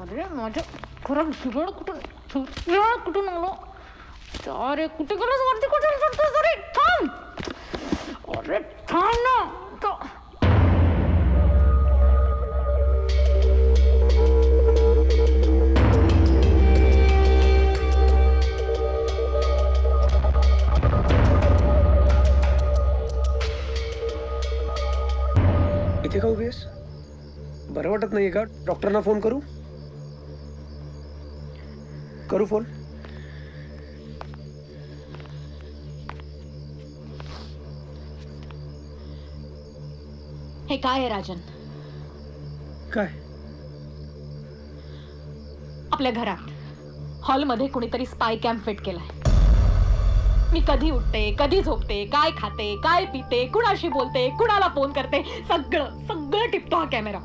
अरे माझ्या खरं झुरळ कुठून आलो? अरे कुठे गेलास वरती? कुठे चढतोस? अरे थांब, अरे थांब ना. इथे का उभी आहेस? बरं वाटत नाहीये का? डॉक्टरना फोन करू फोन? हे काय आहे राजन? काय? आपल्या घरात हॉलमध्ये कुणीतरी स्पाय कॅम्प फिट केलाय. मी कधी उठते, कधी झोपते, काय खाते, काय पिते, कुणाशी बोलते, कुणाला फोन करते, सगळं टिपतो हा कॅमेरा.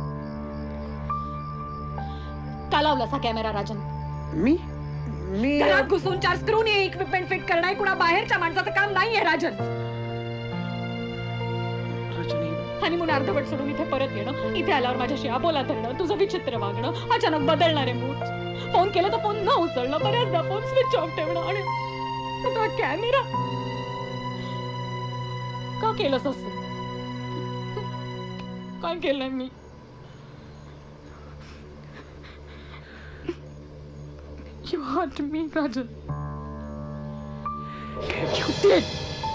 का लावलास हा कॅमेरा राजन? मी घरात घुसून 4 स्क्रूनी इक्विपमेंट फिट करणं कुणा बाहेरच्या माणसाचं काम नाहीये राजन. हनीमून अर्धवट सोडून इथे परत येणं, इथे आल्यावर माझ्याशी अबोला धरणं, तुझं विचित्र वागणं, अचानक बदलणारे मूड, फोन केला तर फोन न उचलणं, बऱ्याचदा फोन स्विच ऑफ ठेवणं, आणि आता कॅमेरा का केलंस असं? काय केलंय मी? You hurt me, Rajan. You did.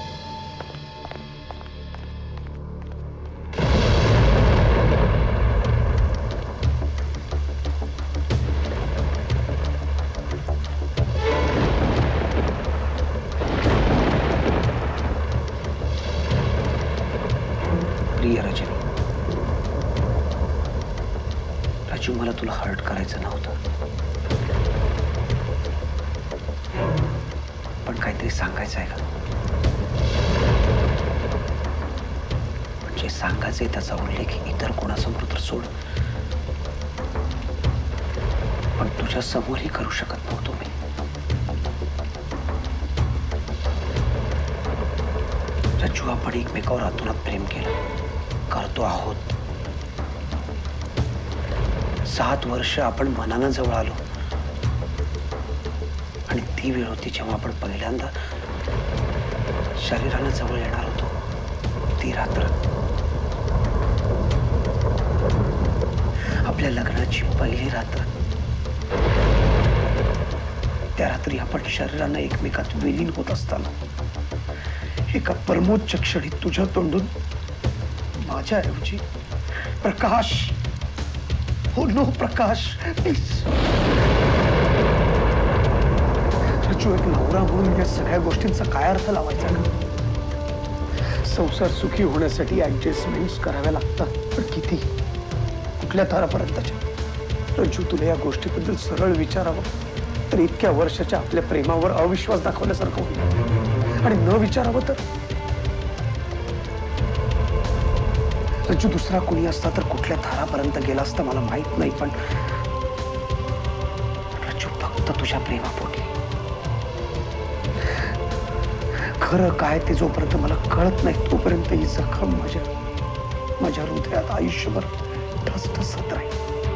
प्रिय रजनी, राजू, मला तुला हर्ट करायचं नव्हतं, पण काहीतरी सांगायचं आहे का? म्हणजे सांगायचंय त्याचा उल्लेख इतर कोणासमोर तर सोड, पण तुझ्या समोरही करू शकत नव्हतो मी. रज्जू, आपण एकमेकावर आतुरात प्रेम केलं, करतो आहोत. 7 वर्ष आपण मनानं जवळ आलो, आणि ती वेळ होती जेव्हा आपण पहिल्यांदा शरीरानं जवळ येणार होतो. ती रात्र, आपल्या लग्नाची पहिली रात्र. त्या रात्री आपण शरीरानं एकमेकात विलीन होत असताना एका परमोच्च क्षणी तुझ्या तोंडून माझ्याऐवजी प्रकाश, हो नो प्रकाश, प्लीज. रज्जू, एक नवरा म्हणून या सगळ्या गोष्टींचा काय अर्थ लावायचा का? संसार सुखी होण्यासाठी ऍडजस्टमेंट्स कराव्या लागतात, पण किती, कुठल्या थरापर्यंतच्या? रज्जू, तुला या गोष्टीबद्दल सरळ विचारावं तर इतक्या वर्षाच्या आपल्या प्रेमावर अविश्वास दाखवल्यासारखं होईल, आणि न विचारावं तर रज्जू, दुसरा कोणी असता तर कुठल्या थरापर्यंत गेला असता मला माहित नाही, पण रज्जू, फक्त तुझ्या प्रेमापोटी. खरं काय ते जोपर्यंत मला कळत नाही तोपर्यंत ही जखम माझ्या हृदयात आयुष्यभर ठसठसत राहील.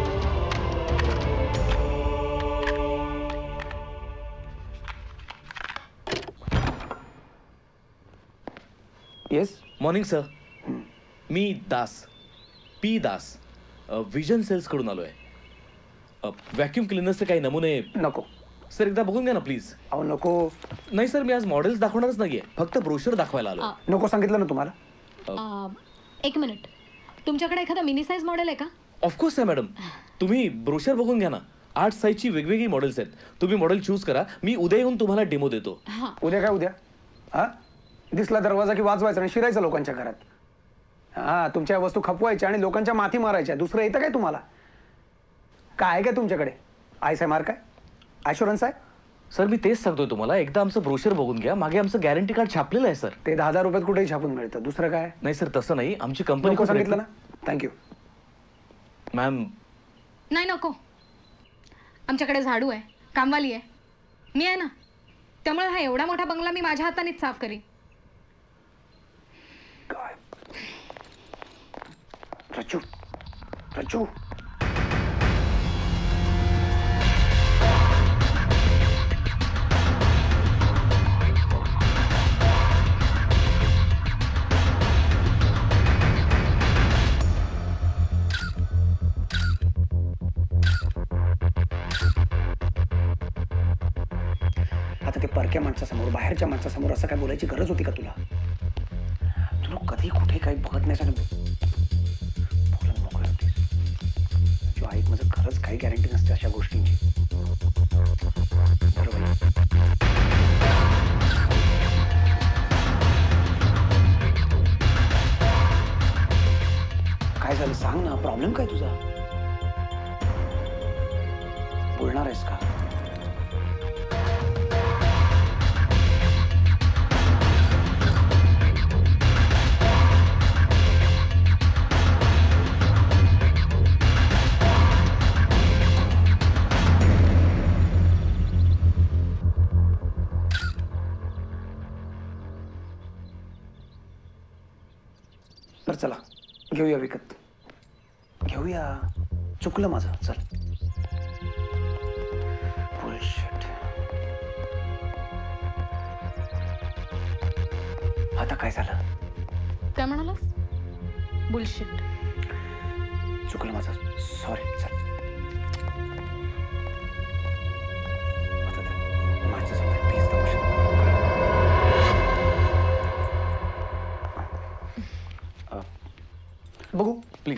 Yes, morning sir. मी Das, P Das, vision sales कडून आलोय. व्हॅक्यूम क्लिनर्सचे काही नमुने. नको सर, एकदा बघून घ्या ना प्लीज. अहो नको. नाही सर, मी आज मॉडेल्स दाखवणारच नाहीये, फक्त ब्रोशर दाखवायला आलो. नको सांगितलं ना तुम्हाला. 1 मिनिट, तुमच्याकडे एखादा मिनी साईज मॉडेल आहे का? ऑफकोर्स आहे मॅडम, तुम्ही ब्रोशर बघून घ्या ना. 8 साईजची वेगवेगळी मॉडेल्स आहेत. तुम्ही मॉडेल चूज करा, मी उद्या येऊन तुम्हाला डेमो देतो. उद्या काय उद्या? हा, दिसला दरवाजा की वाजवायचा आणि शिरायचं लोकांच्या घरात. हा, तुमच्या वस्तू खपवायच्या आणि लोकांच्या माथी मारायच्या. दुसरं येतं काय तुम्हाला? काय आहे काय तुमच्याकडे? आयसाय मार्क आहे, ॲश्युरन्स आहे? सर, मी तेच सांगतोय तुम्हाला, एकदा आमचं ब्रोशर बघून घ्या. मागे आमचं गॅरंटी कार्ड छापलेलं आहे सर. ते 10,000 रुपयात कुठेही छापून मिळतं. दुसरं काय? नाही सर, तसं नाही. आमची कंपनी नको सांगितलं ना. Thank you ma'am. नाही नको, आमच्याकडे झाडू आहे, कामवाली आहे, मी आहे ना, त्यामुळे हा एवढा मोठा बंगला मी माझ्या हातानेच साफ करीन. काय रज्जू, रज्जू, मोठ्या माणसासमोर, बाहेरच्या माणसासमोर असं काय बोलायची गरज होती का तुला? तुला कधी कुठे काही बघत नाही बोलून मोकळी होतीस. तुझ्या आईक माझं खरंच काही गॅरंटी नसते अशा गोष्टींची. बरोबर. काय झालं सांग ना, प्रॉब्लेम काय तुझा? बोलणार आहेस का? तर चला घेऊया विकत. घेऊया. चुकलं माझं. चल. बुलशिट. आता काय झालं? काय म्हणालास? बुलशिट. चुकलं माझं. सॉरी. चल. आता ते माझ्या समोर प्लीज तमाशा. बघू प्लीज.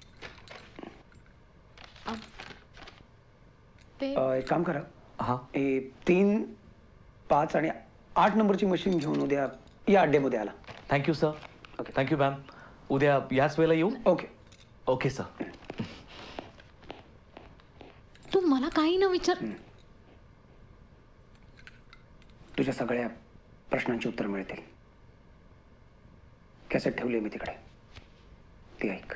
ते एक काम करा. हां. 3, 5 आणि 8 नंबरची मशीन घेऊन उद्या या अड्डेमध्ये आला. Thank you sir. Okay. Thank you ma'am. उद्या याच वेळेला येऊ. ओके. Okay sir. तू मला काही न विचार. तुझ्या सगळ्या प्रश्नांची उत्तर मिळतील. कॅसेट ठेवली मी तिकडे, ती ऐक.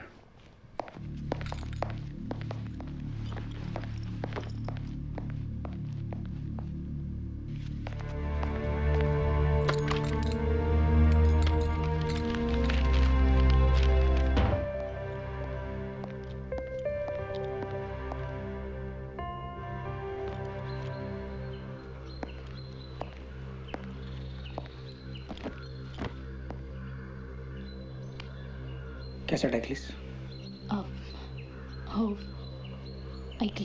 कॅसेट ऐकलीस? हो, ऐकले.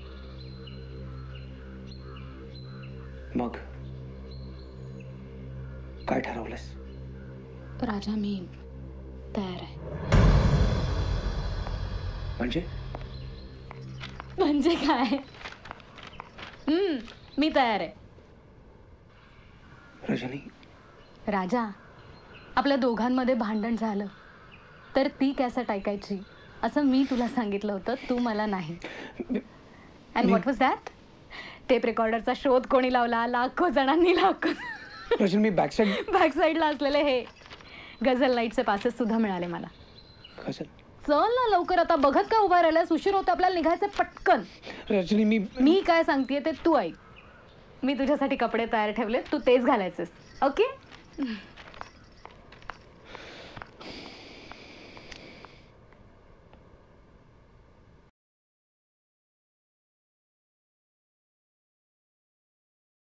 मग काय ठरवलंस? राजा, मी तयार आहे. म्हणजे म्हणजे काय? मी तयार आहे. रजनी, राजा, आपल्या दोघांमध्ये भांडण झालं तर ती कॅसेट ऐकायची असं मी तुला सांगितलं होतं, तू मला नाही. And what was that? Tape रेकॉर्डरचा शोध कोणी लावला? लाखो जणांनी. रजनी, मी बॅकसाईडला असलेले हे गझल नाईटचे पासेस सुद्धा मिळाले मला. चल ना लवकर, आता बघत काय उभा राहिलास? उशीर होतो, आपल्याला निघायचं पटकन. रजनी, मी काय सांगतेय ते तू ऐक. मी तुझ्यासाठी कपडे तयार ठेवले, तू तेच घालायचेस. ओके?